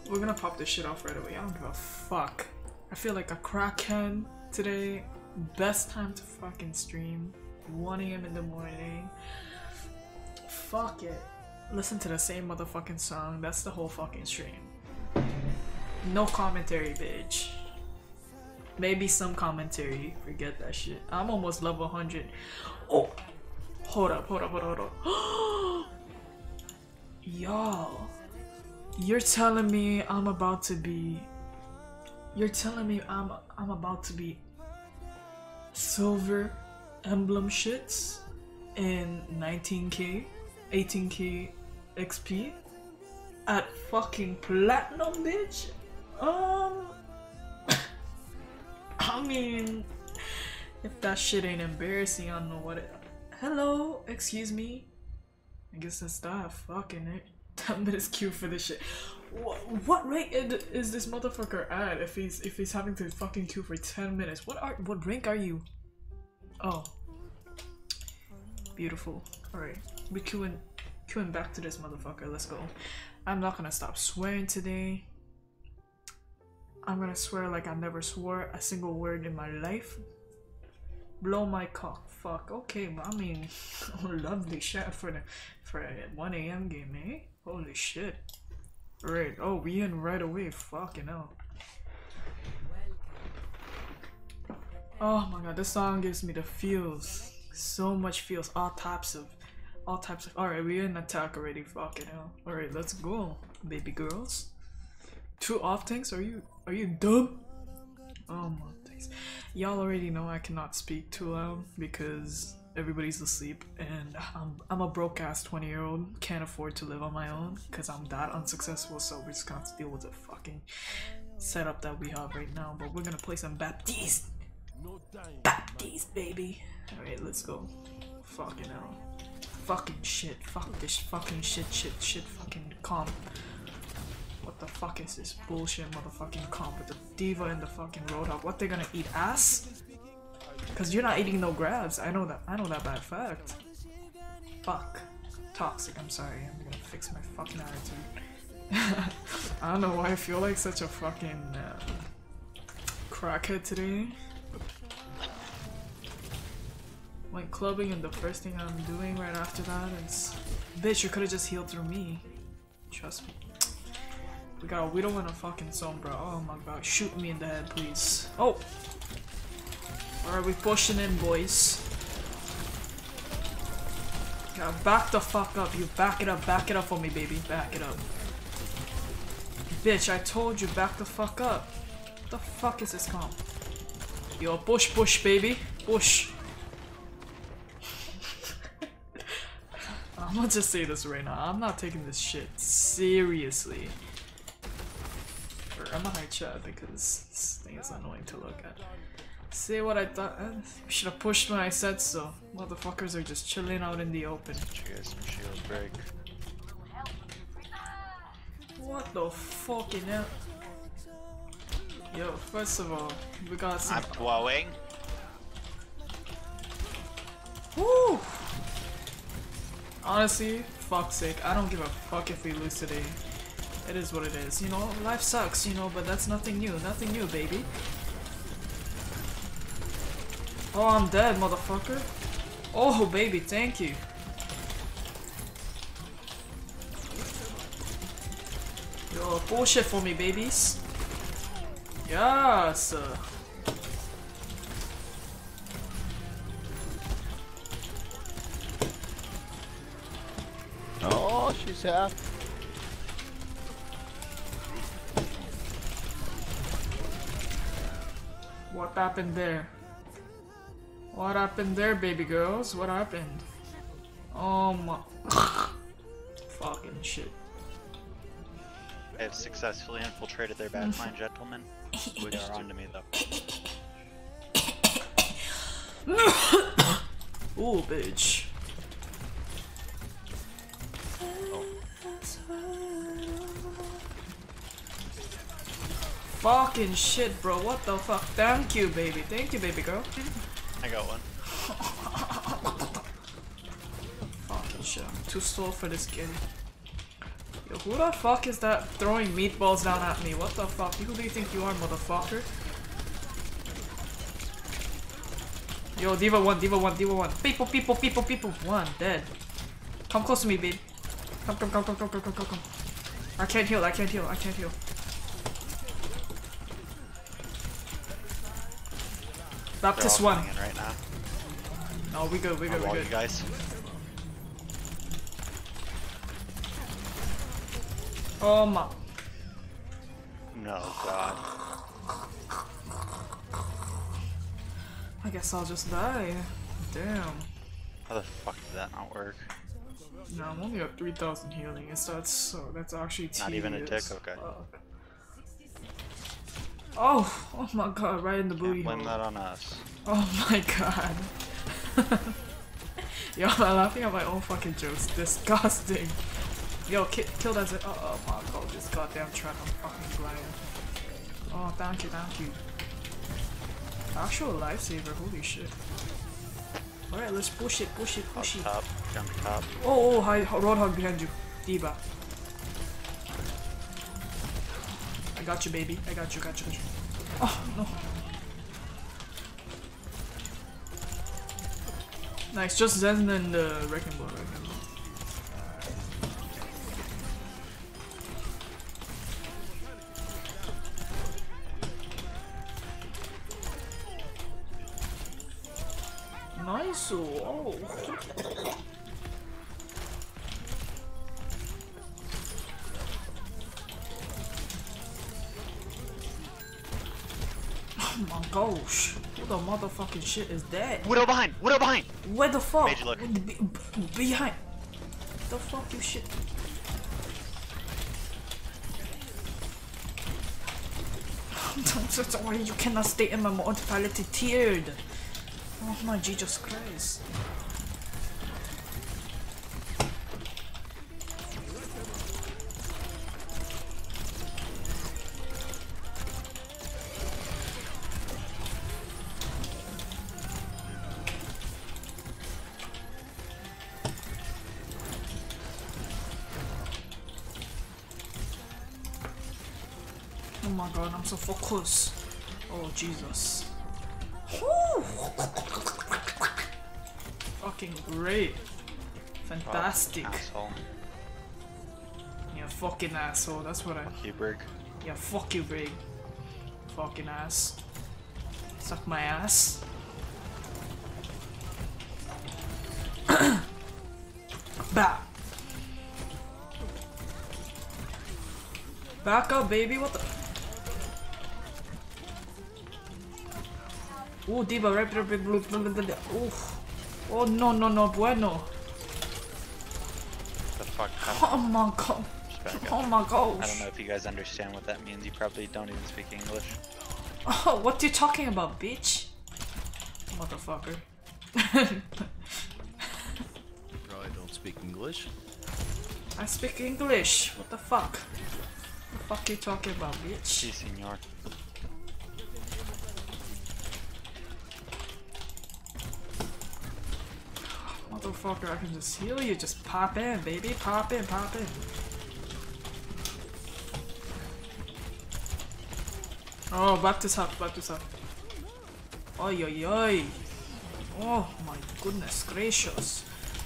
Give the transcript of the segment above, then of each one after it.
We're gonna pop this shit off right away. I don't give a fuck. I feel like a crackhead today. Best time to fucking stream. 1 AM in the morning. Fuck it. Listen to the same motherfucking song. That's the whole fucking stream. No commentary, bitch. Maybe some commentary. Forget that shit. I'm almost level 100. Oh! Hold up. Y'all. You're telling me I'm about to be... You're telling me I'm about to be silver emblem shits in 19k, 18k XP at fucking platinum, bitch? I mean, if that shit ain't embarrassing, I don't know what it... Hello, excuse me. I guess that's that. Fucking it. 10 minutes queue for this shit. What rank is this motherfucker at if he's having to fucking queue for 10 minutes? What rank are you? Oh. Beautiful. Alright. We're queuing back to this motherfucker. Let's go. I'm not gonna stop swearing today. I'm gonna swear like I never swore a single word in my life. Blow my cock. Fuck. Okay, but I mean, lovely shit for a 1 AM game, eh? Holy shit. Right. Oh, we in right away. Fucking hell. Oh my god, this song gives me the feels. So much feels. All types of. Alright, we're in attack already. Fucking hell. Alright, let's go, baby girls. 2 off tanks? Are you dumb? Oh my days. Y'all already know I cannot speak too loud because everybody's asleep and I'm a broke ass 20-year-old, can't afford to live on my own because I'm that unsuccessful, so we're just gonna have to deal with the fucking setup that we have right now. But we're gonna play some Baptiste, baby. Alright, let's go. Fucking hell. Fucking shit. Fuck this fucking shit fucking comp. What the fuck is this bullshit motherfucking comp with the diva and the fucking roadhog? What, they gonna eat ass? Cause you're not eating no grabs. I know that bad fact. Fuck. Toxic, I'm sorry. I'm gonna fix my fucking attitude. I don't know why I feel like such a fucking crackhead today. Went clubbing and the first thing I'm doing right after that is... Bitch, you could've just healed through me. Trust me. We got a Widow and a fucking Sombra. Oh my god, shoot me in the head, please. Oh! Alright, we pushing in, boys. Gotta back the fuck up. You back it up for me, baby. Back it up. Bitch, I told you, back the fuck up. What the fuck is this comp? Yo, push, baby. Push. I'm gonna just say this right now. I'm not taking this shit seriously. I'm gonna hide chat because this thing is annoying to look at. Say what I thought. We should have pushed when I said so. Motherfuckers are just chilling out in the open. You guys some shields break. What the fucking hell? Yo, first of all, we got some. I'm blowing. Woo! Honestly, fuck's sake, I don't give a fuck if we lose today. It is what it is, you know? Life sucks, you know, but that's nothing new. Nothing new, baby. Oh, I'm dead, motherfucker. Oh, baby, thank you. Yo, bullshit for me, babies. Yes. Oh, she's half. What happened there? What happened there, baby girls? What happened? Oh my... Fucking shit. I have successfully infiltrated their backline, gentlemen. We are on to me, though. Ooh, bitch. Fucking shit, bro. What the fuck? Thank you, baby. Thank you, baby girl. I got one. Fucking shit. I'm too slow for this kid. Yo, Who the fuck is that throwing meatballs down at me? What the fuck? Who do you think you are, motherfucker? Yo, Diva 1, Diva 1, Diva 1. People, people, people, people. 1, dead. Come close to me, babe. Come, come, come, come, come, come, come, come, come. I can't heal, I can't heal, I can't heal. Baptist 1. Right now. No, we good, we good, we good. You guys. Oh my. No, God. I guess I'll just die. Damn. How the fuck did that not work? No, I'm only at 3,000 healing. That's actually tedious. Not even a tick? Okay. Fuck. Oh my god, right in the booty Can't blame hole. that on us. Oh my god. Yo, I'm laughing at my own fucking jokes. Disgusting. Yo, kill that zip. Oh my god, this goddamn trap. I'm fucking glad. Oh, thank you, thank you. Actual lifesaver, holy shit. Alright, let's push it, push it, push it. Top, jump top. Oh, hi, Roadhog behind you. Diva. I got you, baby. I got you, got you, got you. Oh, no. Nice, just Zen and the Wrecking Ball right now. Nice. Oh. Oh my gosh. What the motherfucking shit is that? Widow behind! Widow behind! Where the fuck? Made you look. Behind. The fuck you shit? I'm so sorry, you cannot stay in my mortality tiered. Oh my Jesus Christ. Oh my god, I'm so focused. Oh Jesus. Whew. Fucking great. Fantastic. Oh, asshole. Yeah, fucking asshole. That's what I. Fuck you, Brig. Yeah, fuck you, Brig. Fucking ass. Suck my ass. Bah. Back up, baby. What the? Ooh, Diva, right there, big blue. Oof. Oh no, no, no, bueno. The fuck? Oh my god. Just back up. Oh my gosh. I don't know if you guys understand what that means. You probably don't even speak English. Oh, what you talking about, bitch? Motherfucker. Bro, I don't speak English. I speak English. What the fuck? What the fuck you talking about, bitch? Si, senor. Motherfucker, I can just heal you. Just pop in, baby. Pop in, pop in. Oh, back to up, back to up. Oi, oi, oi. Oh my goodness gracious.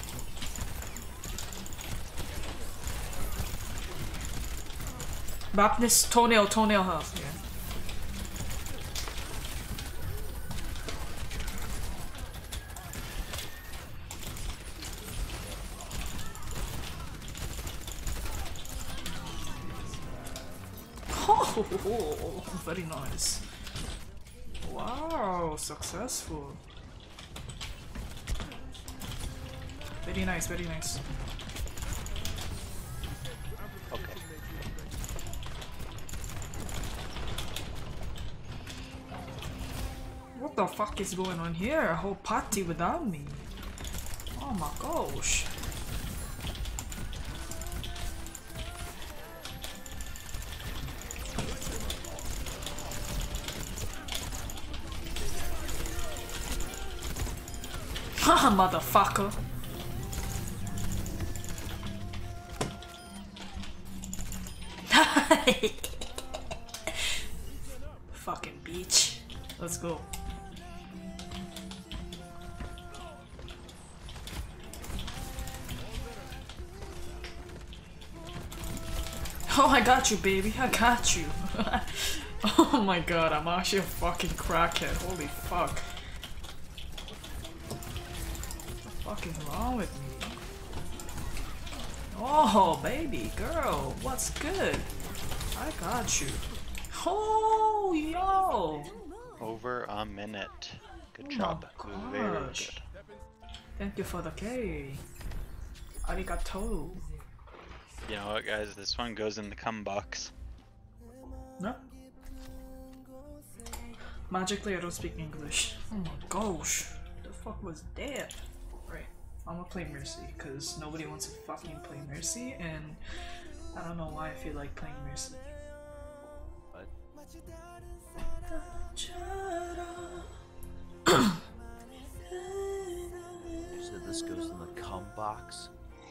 Baptist toenail health. Yeah. Oh, very nice. Wow, successful. Very nice, very nice. Okay. What the fuck is going on here? A whole party without me. Oh my gosh. Haha, motherfucker. Fucking bitch. Let's go. Oh, I got you, baby. I got you. Oh my god, I'm actually a fucking crackhead. Holy fuck. What the fuck is wrong with me? Oh, baby girl, what's good? I got you. Oh, yo! Over a minute. Good Oh job. my Very gosh. good. Thank you for the K. Arigato. You know what, guys? This one goes in the cum box. No? Magically, I don't speak English. Oh my gosh. The fuck was that? Right. I'm gonna play Mercy, because nobody wants to fucking play Mercy, and I don't know why I feel like playing Mercy. What? You said this goes in the cum box?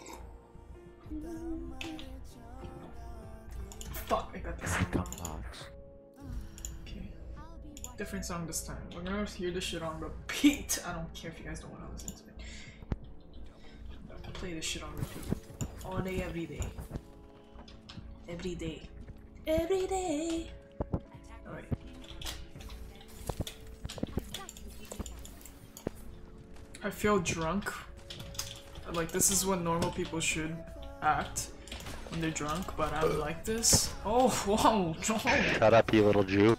Fuck, I got this song Cum wrong. box. Okay. Different song this time. We're gonna hear this shit on repeat. I don't care if you guys don't want to listen to it. I'm gonna play this shit on repeat. All day, every day. Every day. Every day. Alright. I feel drunk. Like, this is what normal people should act when they're drunk, but I'm like this. Oh, whoa, no. Shut up, you little Jew.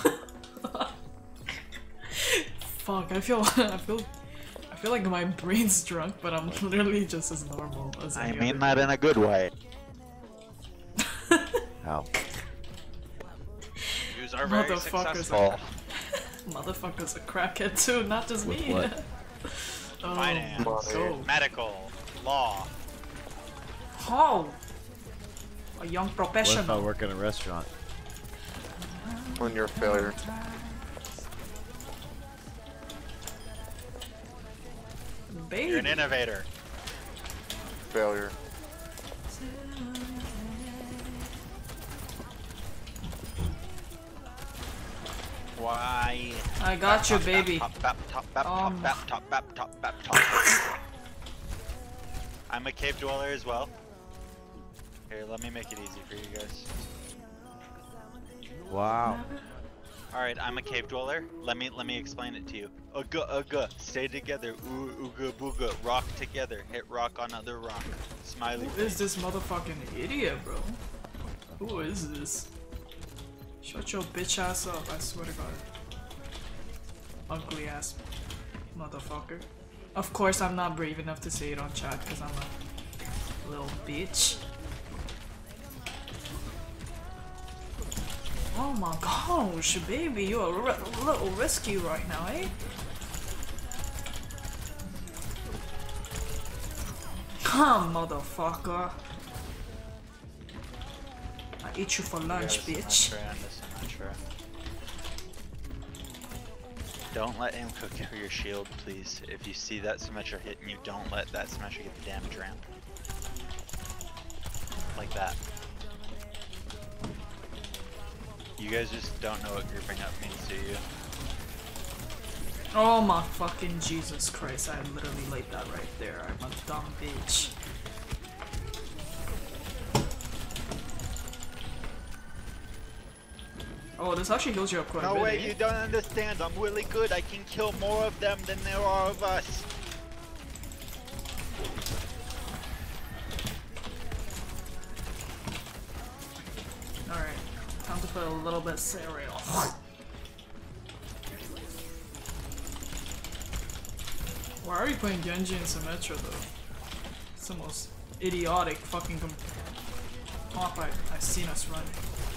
Fuck, I feel like my brain's drunk, but I'm literally just as normal as I any mean other. that in a good way. How? Jews are very Motherfuckers. successful. Motherfucker's a crackhead too, not just With me. what? Oh, Finance, so. medical, law. Oh! A young What if I professional. work in a restaurant? When you're a failure. Baby. You're an innovator. Failure. Why? I got you, baby. I'm a cave dweller as well. Here, let me make it easy for you guys. Wow. Alright, I'm a cave dweller. Let me explain it to you. Ugga, stay together. Ooga booga, rock together. Hit rock on other rock. Smiley Who is face. this motherfucking idiot, bro? Who is this? Shut your bitch ass up, I swear to god. Ugly ass motherfucker. Of course I'm not brave enough to say it on chat because I'm a little bitch. Oh my gosh, baby, you're a little risky right now, eh? Come, motherfucker. I eat you for lunch, bitch. I'm not sure. Don't let him cook for your shield, please. If you see that Symmetra hitting you, don't let that Symmetra get the damage ramp. Like that. You guys just don't know what grouping up means, do you? Oh my fucking Jesus Christ, I literally laid that right there. I'm a dumb bitch. Oh, this actually heals you up quite a No bit. way, eh? you don't understand. I'm really good. I can kill more of them than there are of us. Alright, time to put a little bit of cereal. Why are you playing Genji and Symmetra though? It's the most idiotic fucking comp I've seen us run.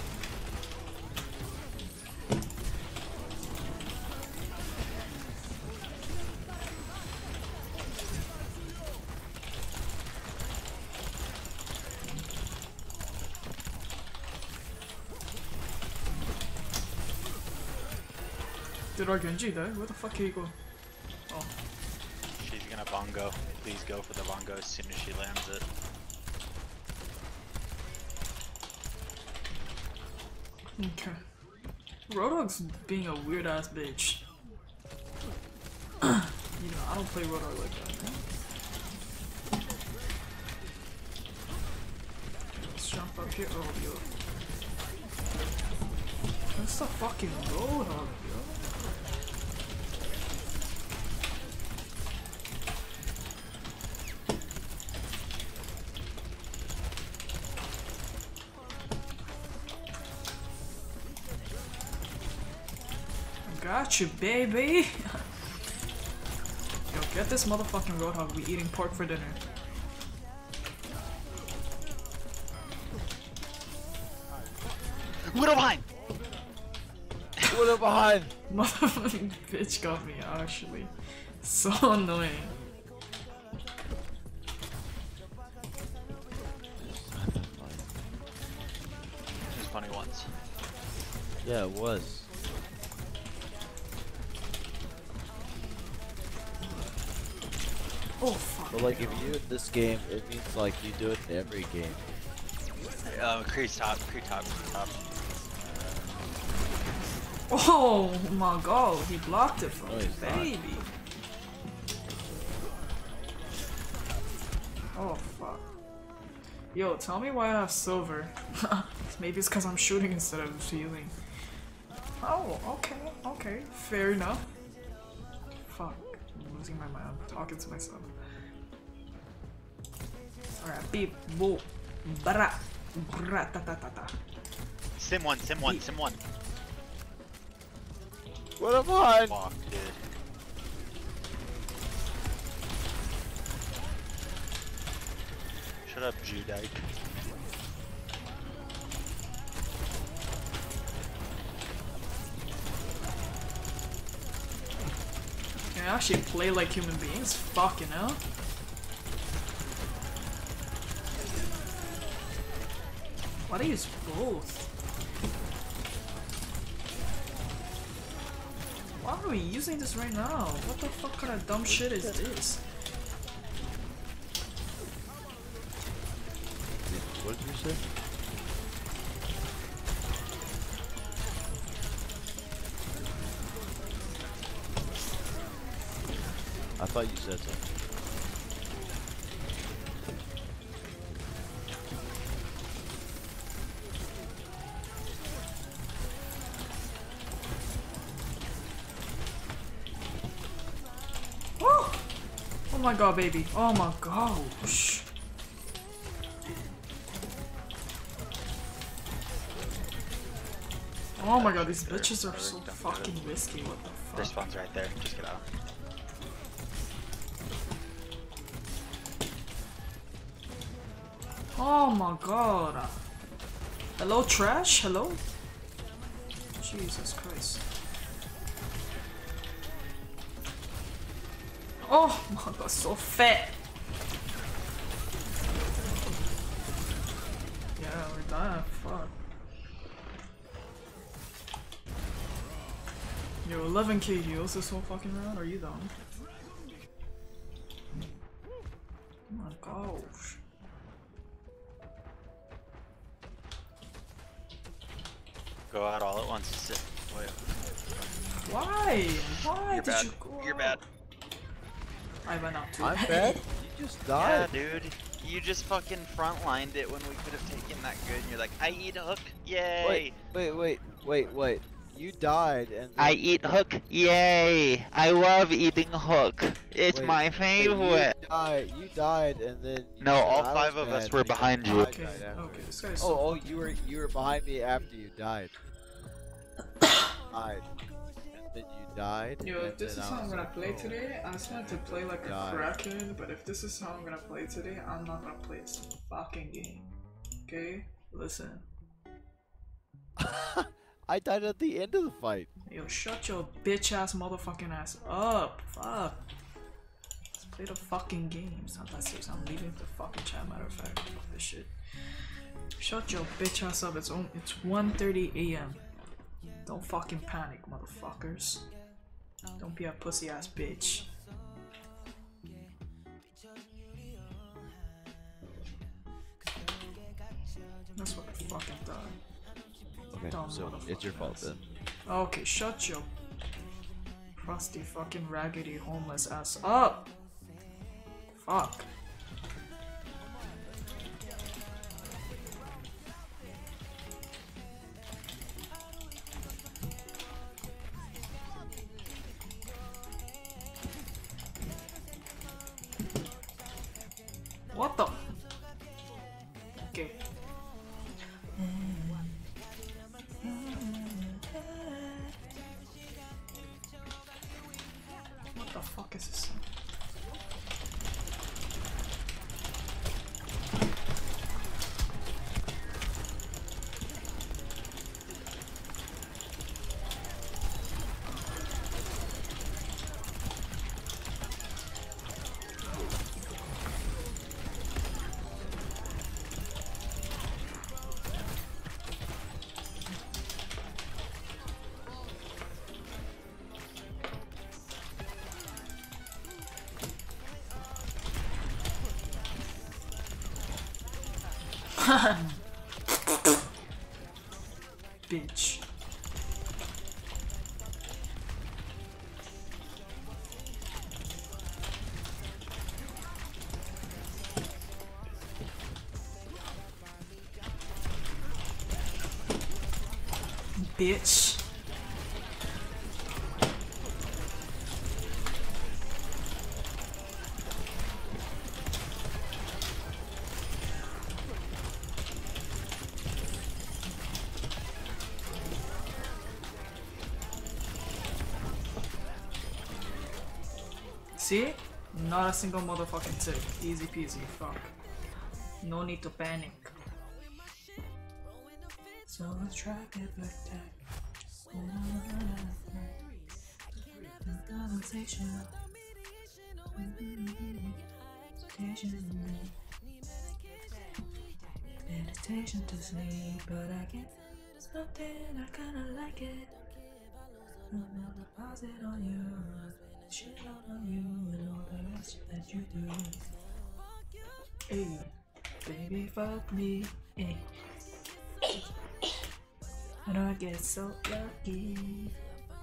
Did our Genji die? Where the fuck did he go? Oh. She's gonna bongo. Please go for the bongo as soon as she lands it. Okay. Roadhog's being a weird ass bitch. You know, I don't play Roadhog like that, man. Let's jump up here. Oh, yo. That's the fucking Roadhog, yo. Got you, baby! Yo, get this motherfucking Roadhog. We eating pork for dinner. Widow behind! Widow behind! Motherfucking bitch got me, actually. So annoying. It was funny once. Yeah, it was. Oh, fuck. But like, if you do it in this game, it means like you do it in every game. Crease top, crease top, crease top. Oh my god, he blocked it from No, me, he's not. baby. Oh, fuck. Yo, tell me why I have silver. Maybe it's because I'm shooting instead of healing. Oh, okay, okay, fair enough. Fuck, I'm losing my mind. I'm talking to myself. Alright, beep, whoa, bra, bra, ta ta ta ta. Sim one, sim one, sim one. Widow behind! Fuck, dude. Shut up, G-Dyke. Can I actually play like human beings? Fucking hell. Why do you use both? Why are we using this right now? What the fuck kind of dumb shit is this? What did you say? I thought you said something. Oh! Oh my god, baby. Oh my gosh. Oh my god, these bitches are so fucking risky. What the Their fuck? spawn's right there. Just get out. Oh my god. Hello, trash? Hello? Jesus Christ. Oh my god, so fat. Yeah, we're dying. Fuck. Yo, 11k heals this whole fucking round? Are you dumb? Oh my gosh. Go out all at once. Sit. Wait. Why? Why You're did bad. you go You're out? bad. I went out too. I'm bad? You just Yeah, died. dude. You just fucking frontlined it when we could have taken that good, and you're like, I eat hook, yay! Wait. You died and then I eat hook, yay! I love eating hook. It's Wait, my wait, favorite. You died and then you No, said all I five was of us bad, were and then behind you. I Okay, died after. okay, this guy's so Oh, you were behind me after you died. And then you died. Yo, and if this then is I how I'm was gonna like, play oh. today, I just wanted to play like a God. crackhead, but if this is how I'm gonna play today, I'm not gonna play this fucking game. Okay? Listen. I died at the end of the fight. Yo, shut your bitch ass motherfucking ass up. Fuck. Let's play the fucking game. It's not that serious. I'm leaving the fucking chat, matter of fact. Fuck this shit. Shut your bitch ass up. It's 1:30 a.m. Don't fucking panic, motherfuckers. Don't be a pussy ass bitch. That's what I fucking thought. Okay, Dumb so it's your fault motherfucking then. Okay, shut your crusty fucking raggedy homeless ass up. Fuck. What the? Okay. What the fuck is this? Bitch. Bitch. See? Not a single motherfucking tick. Easy peasy. Fuck. No need to panic. So let's try get back tag. Conversation. Meditation to sleep, but I can't. Something I kinda like it. I'm gonna deposit on you. Shit on you and all the rest that you do. Hey, baby, fuck me. Hey. And I get so lucky.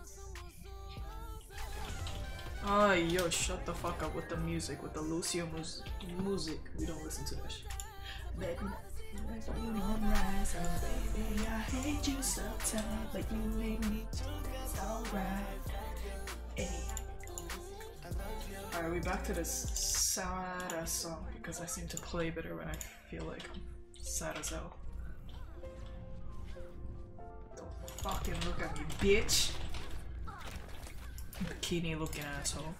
Oh, yo, shut the fuck up with the music, with the Lucio music. We don't listen to that shit. Baby, you don't rise up, baby. I hate you sometimes, but you make me feel alright. Hey. Alright, we back to this sad ass song because I seem to play better when I feel like I'm sad as hell. Don't fucking look at me, bitch! Bikini looking asshole.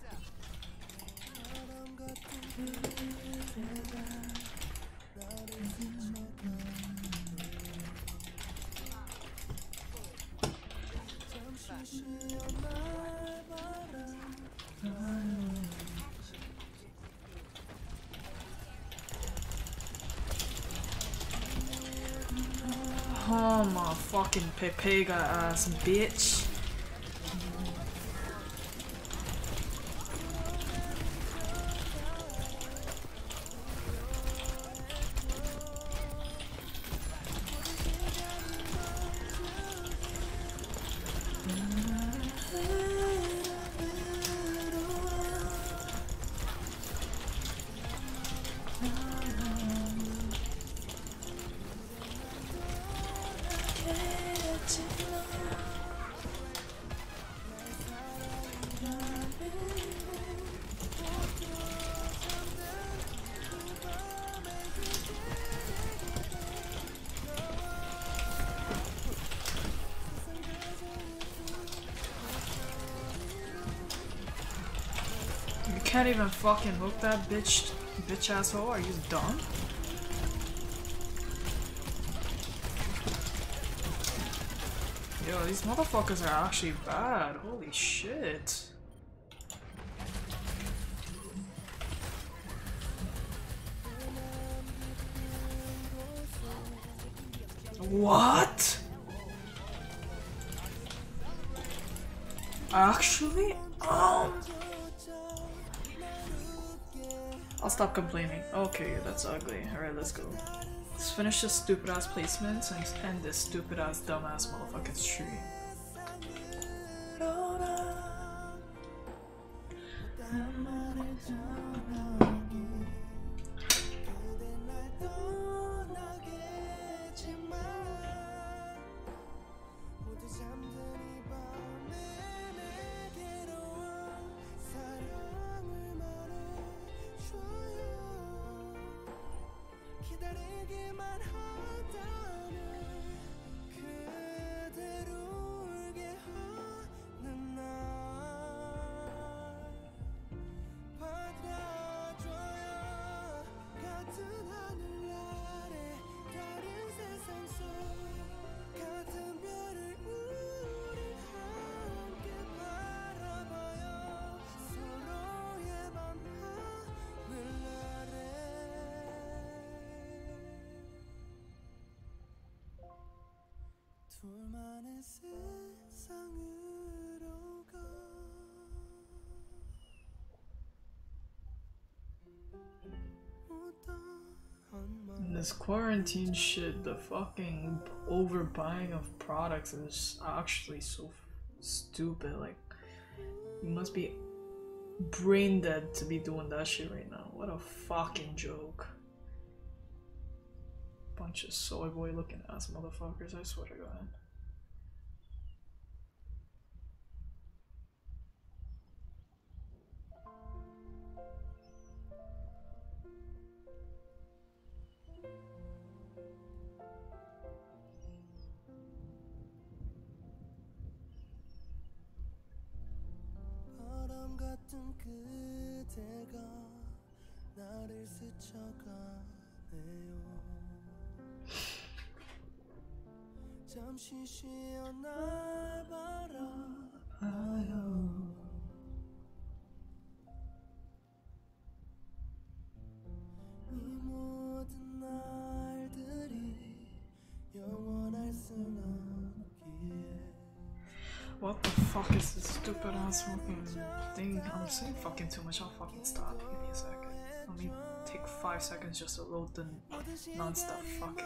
Oh my fucking Pepega ass bitch. You can't even fucking hook that bitch asshole, are you dumb? Yo, these motherfuckers are actually bad, holy shit. What? Actually? I'll stop complaining. Okay, that's ugly. Alright, let's go. Let's finish this stupid ass placements and end this stupid ass dumbass motherfucking stream. 둘만의 세상으로 가 And this quarantine shit, the fucking overbuying of products is actually so stupid. Like, you must be brain dead to be doing that shit right now. What a fucking joke. Bunch of soy boy looking ass motherfuckers, I swear to God. 바람 같은 그대가 나를 스쳐가네요 잠시 쉬어 날 바라봐요 이 모든 날들이 영원할 순 없기에 What the fuck is this stupid ass fucking thing? I'm saying fucking too much, I'll fucking stop. Give me a second. Let me take 5 seconds just to load the non-stop fucking.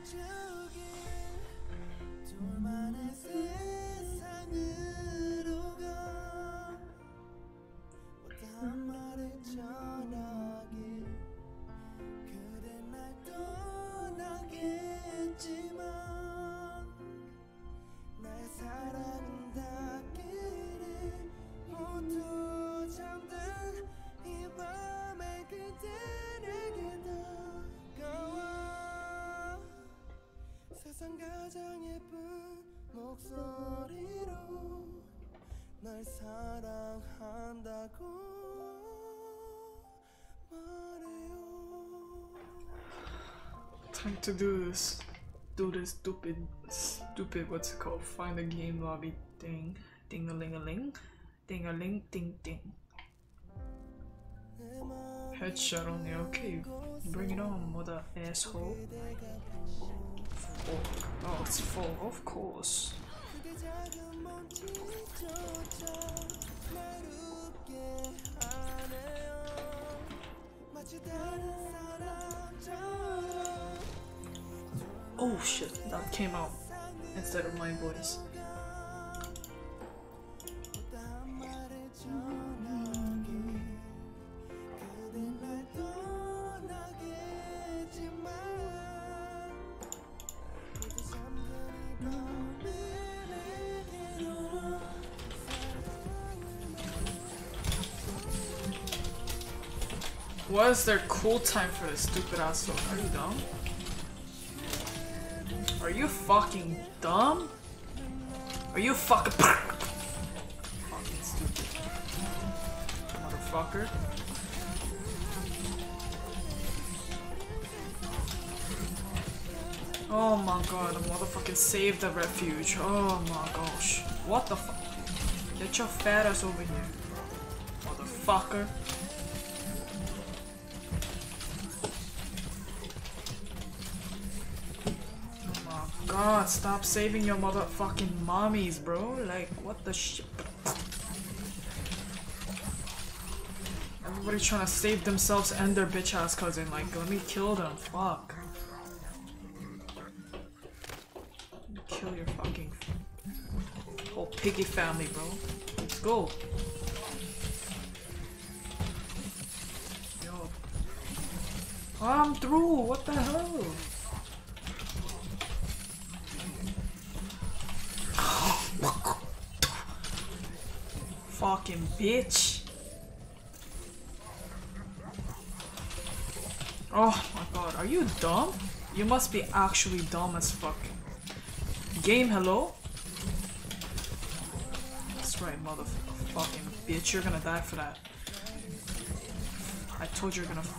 둘만의 세상으로 가 못한 말을 전하길 그대 날 떠나겠지만 나의 사랑은 닿기를 모두 잠든 이 밤에 그대 내게 다가와 세상 가장 예쁜 목소리로 날 사랑한다고 말해요 Time to do this. Do this stupid, what's it called? Find a game lobby thing. Ding-a-ling-a-ling. Ding-a-ling, ding-ding. Headshot only, okay. Bring it on, mother asshole. Oh, it's full, of course. 그대 작은 몸짓조차 날 웃게 하네요 마치 다른 사람처럼 Oh shit, that came out instead of my voice. 못한 말을 전하길 그대 날 떠나겠지만 모두 잠든 이 밤을 내게로 What is their cool time for this stupid ass song? Are you dumb? Are you fucking dumb? Are you fucking stupid motherfucker? Oh my god, the motherfucking saved the refuge. Oh my gosh. What the fuck? Get your fat ass over here, motherfucker. God, stop saving your motherfucking mommies, bro. Like, what the shit? Everybody trying to save themselves and their bitch ass cousin. Like, let me kill them. Fuck. kill your fucking whole piggy family, bro. Let's go. Yo. I'm through. What the hell? Fucking bitch. Oh my god, are you dumb? You must be actually dumb as fuck. Game, hello? That's right, motherfucking bitch, you're gonna die for that. I told you you're gonna.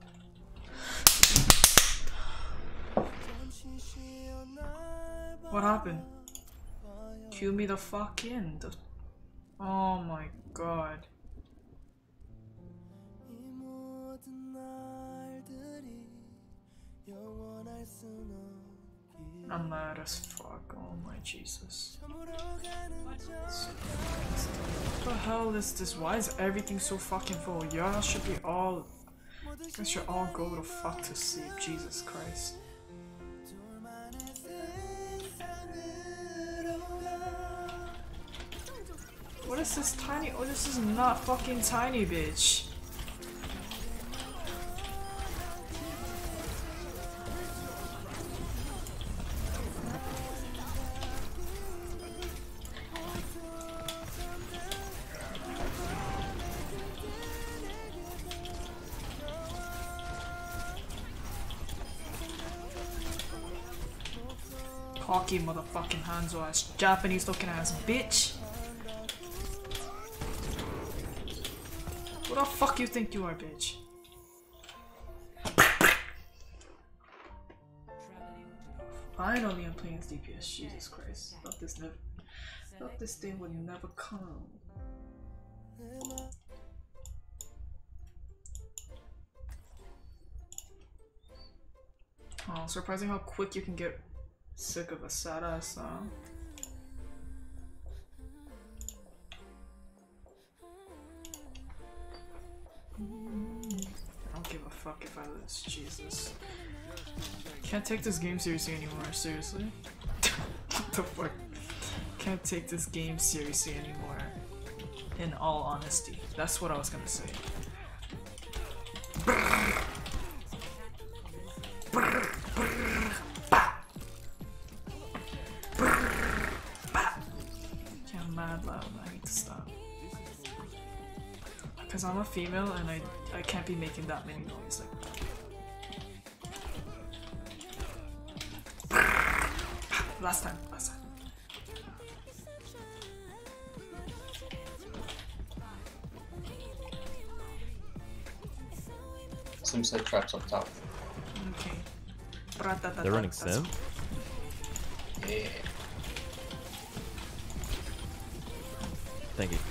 What happened? Cue me the fuck in. Oh my god. 이 모든 날들이 영원할 순 없기에 I'm mad as fuck. Oh my Jesus. 저물어가는 What the hell is this? Why is everything so fucking full? Y'all should be all. You guys should all go to fuck to sleep. Jesus Christ. 둘만의 세상으로 가 What is this tiny? Oh, this is not fucking tiny, bitch. Cocky motherfucking Hanzo ass Japanese looking ass bitch. What the fuck you think you are, bitch? Finally I'm playing as DPS, Jesus Christ. Thought this day would never come. Oh, surprising how quick you can get sick of a sad ass song. I don't give a fuck if I lose, Jesus. Can't take this game seriously anymore, seriously? What the fuck? Can't take this game seriously anymore. In all honesty. That's what I was gonna say. Yeah, I'm mad loud. I need to stop. Because I'm a female and I can't be making that many noise like that. Last time. Some set traps up top. Okay. They're running sim? Yeah. Thank you.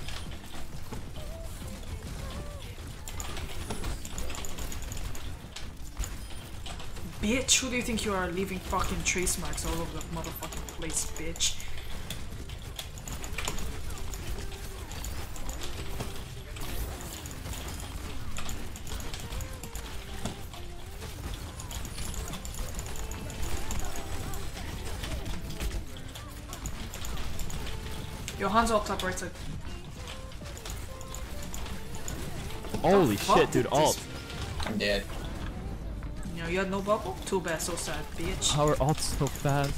Bitch, who do you think you are, leaving fucking trace marks all over the motherfucking place, bitch? Yo, Hanzo up top, right side. Holy fuck shit, dude, did alt. this- I'm dead. You know, you had no bubble? Too bad, so sad, bitch. How are alts so fast?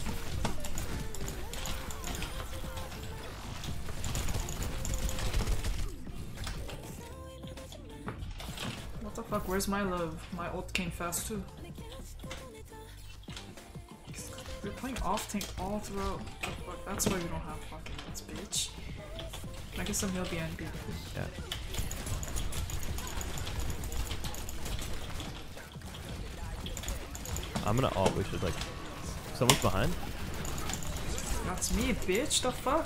What the fuck, where's my love? My ult came fast too. We're playing off tank all throughout. What the fuck? That's why we don't have fucking ults, bitch. I guess some heal behind B. Yeah. I'm gonna alt, we should like... Someone's behind? That's me, bitch. The fuck?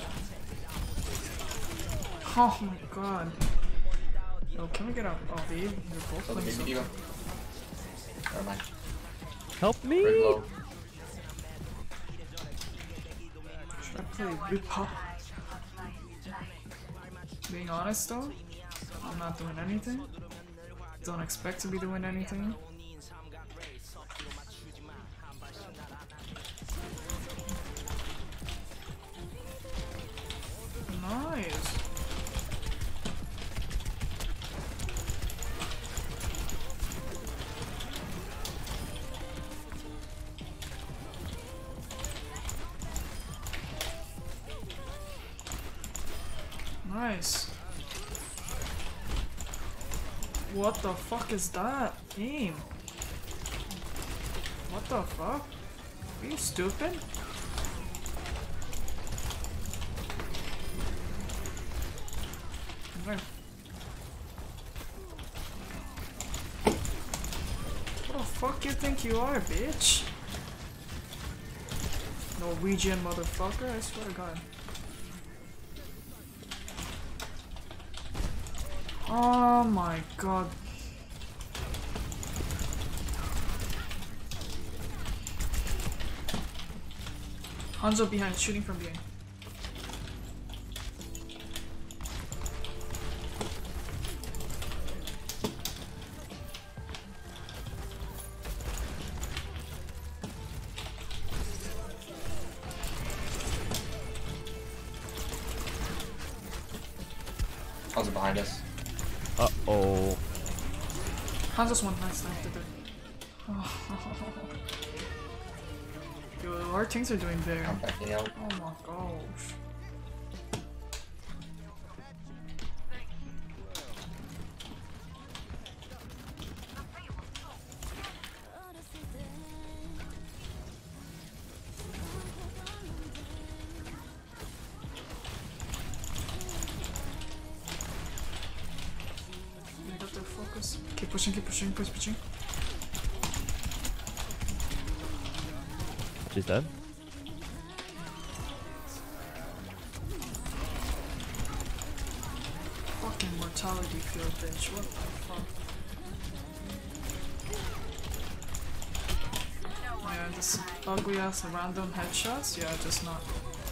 Oh my god. Yo, can we get out? Oh, babe, you're both Oh, the playing big so. diva. Never mind. Help me! Very low. Should I play Rip-Hop? Being honest though, I'm not doing anything. Don't expect to be doing anything. Nice. Nice. What the fuck is that? Aim. What the fuck? Are you stupid? Where? What the fuck you think you are, bitch? Norwegian motherfucker, I swear to God. Oh my God. Hanzo behind, shooting from behind. Hanzo behind us. Uh-oh. Hanzo's one nice after that. Yo, our things are doing better. I'm backing out. Oh my gosh. They got their focus. Keep pushing, push pushing. She's dead. Fucking mortality field, bitch. What the fuck? Oh yeah, this ugly ass random headshots? Yeah, just not.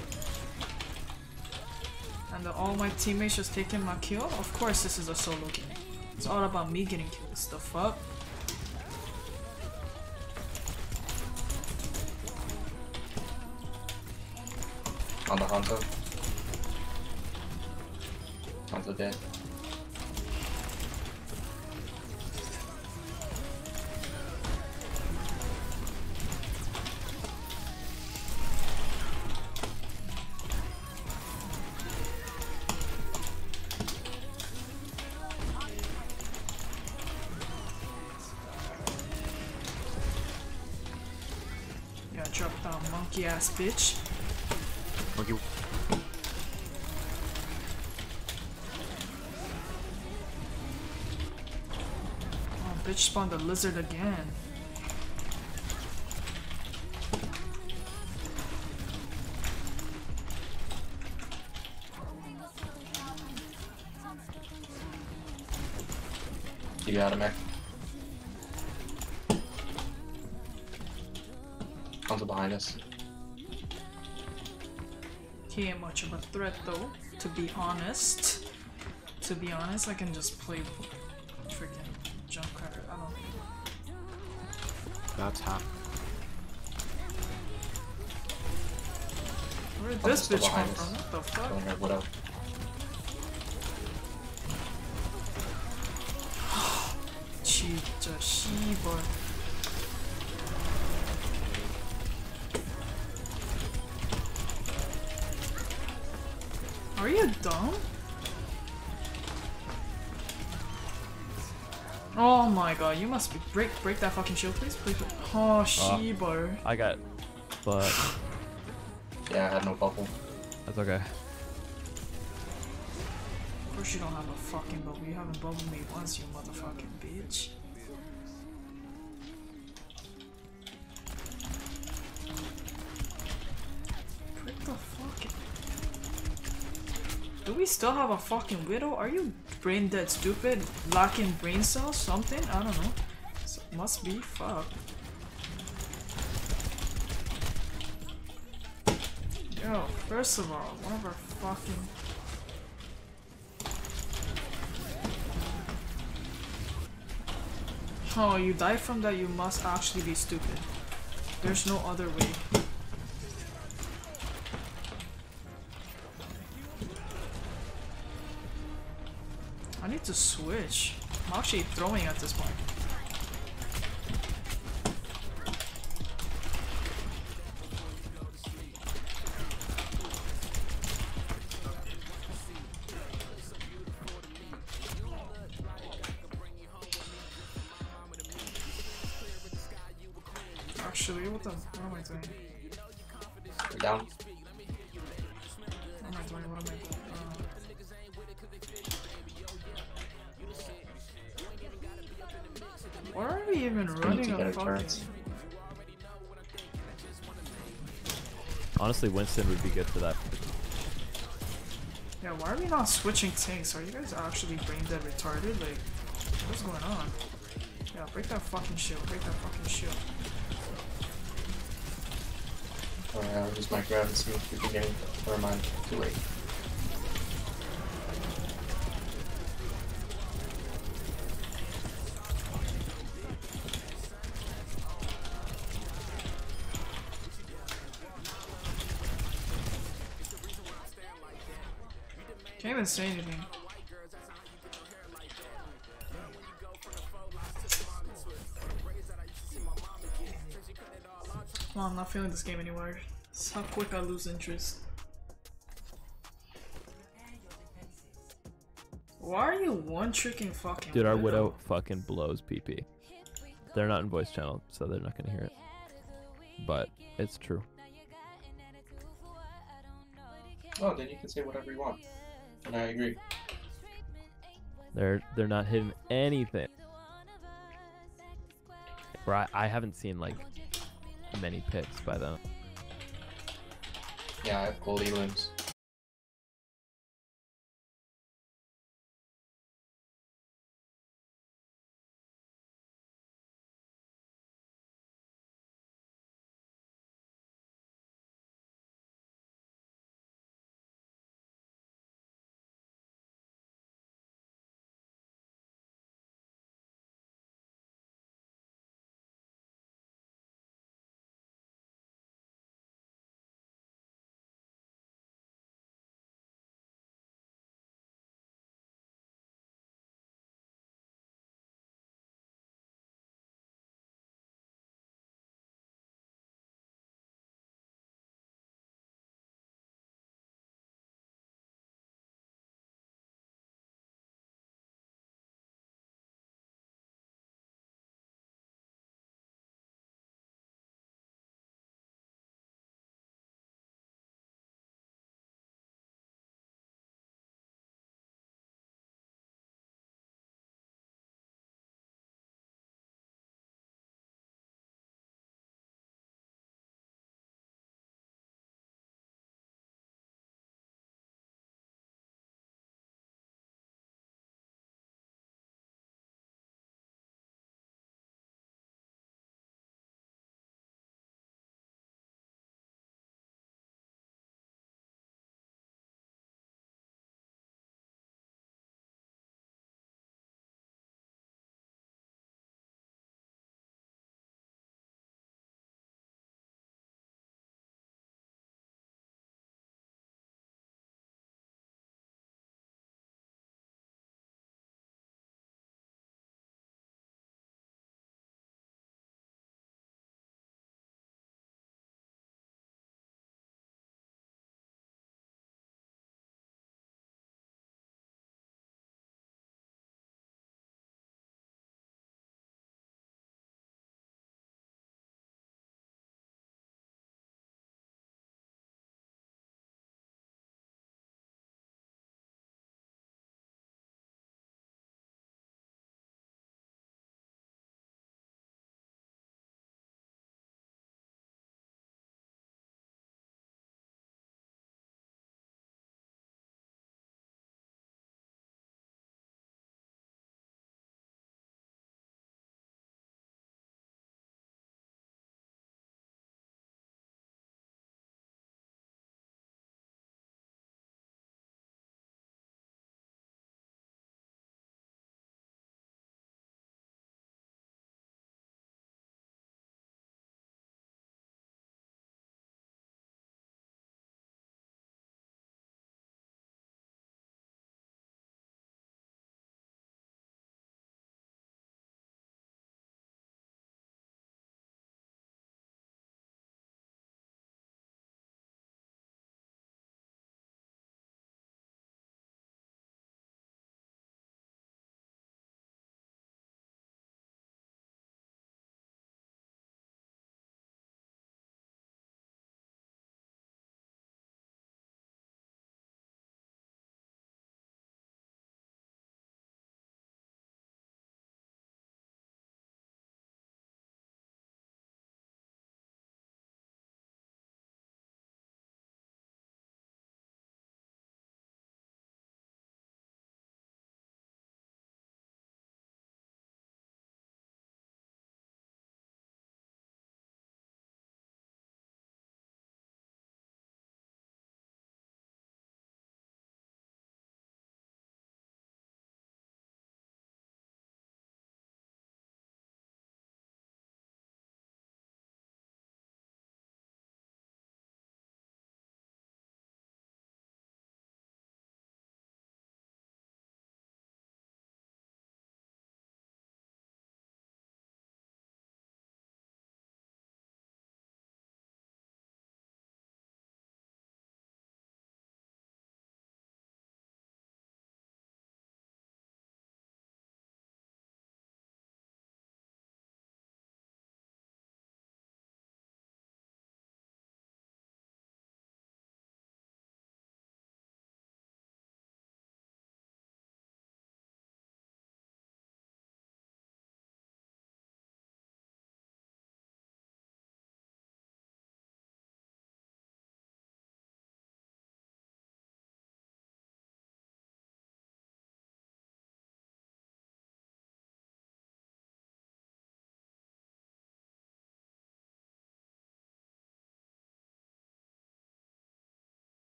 And all my teammates just taking my kill? Of course this is a solo game. It's all about me getting kills. The fuck? On the Hanzo. Hanzo dead. Yeah, drop down, monkey ass bitch. Monkey. Oh, bitch spawned the lizard again. You got him, Mac. Hanzo behind us. He ain't much of a threat though, to be honest. To be honest, I can just play freaking Junkcracker. I don't know. That's half. Where did Oh, this still bitch come behind us. from? What the fuck? Don't have Widow. 진짜 씨발. Are you dumb? Oh my god, you must be break that fucking shield, please. Oh 씨발. I got, but Yeah, I had no bubble. that's okay. Of course you don't have a fucking bubble. You haven't bubbled me once, you motherfucking bitch. What the fuck? Do we still have a fucking widow? Are you brain dead stupid? Lacking brain cells? Something? I don't know. Must be. Fuck. Yo, first of all, one of our fucking... Oh, you die from that, you must actually be stupid. There's no other way. I need to switch. I'm actually throwing at this point. Actually, what am I doing? You're down. What am I doing? What am I doing? Why are we even need running to a get a fucking... turret. Honestly, Winston would be good for that. Yeah, why are we not switching tanks? Are you guys actually brain dead retarded? Like, what's going on? Yeah, break that fucking shield. Break that fucking shield. Alright, I'll use my grab and see if we can get it. Never mind. Too late. Can't even say anything. Well, I'm not feeling this game anymore. It's how quick I lose interest. Why are you one-tricking fucking Dude, our Widow fucking blows PP. They're not in voice channel, so they're not gonna hear it. But it's true. Oh, then you can say whatever you want. And I agree. They're not hitting anything. Bro, I haven't seen like many picks by them. Yeah, I have gold limbs.